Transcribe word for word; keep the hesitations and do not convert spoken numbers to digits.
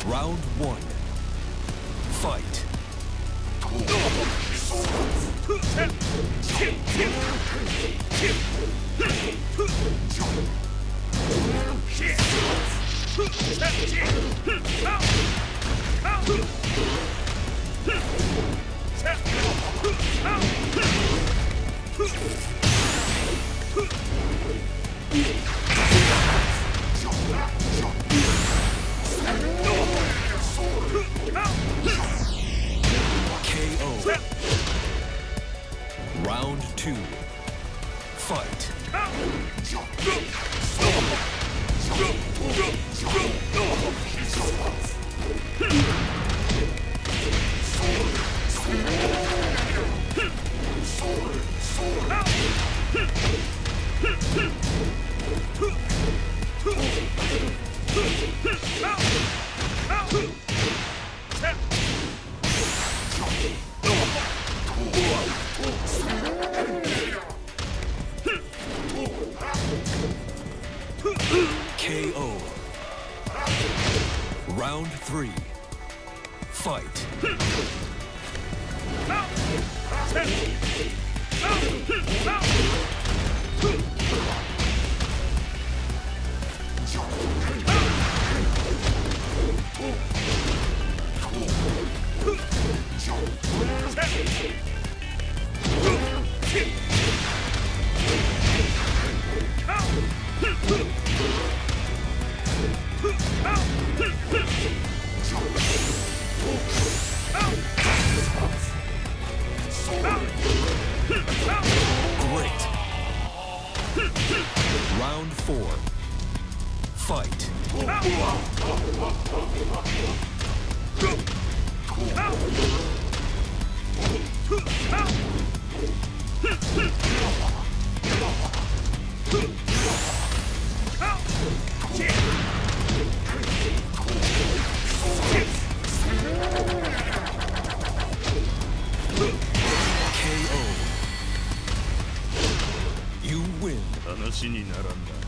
Round one. Fight. K O. Round two. Fight. K O. Round three. Fight. Great. Round four. Fight. K O. You win. 話にならんな。